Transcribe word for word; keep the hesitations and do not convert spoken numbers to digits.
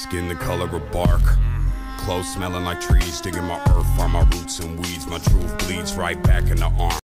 Skin the color of bark, clothes smelling like trees. Digging my earth, find my roots and weeds. My truth bleeds right back in the arm.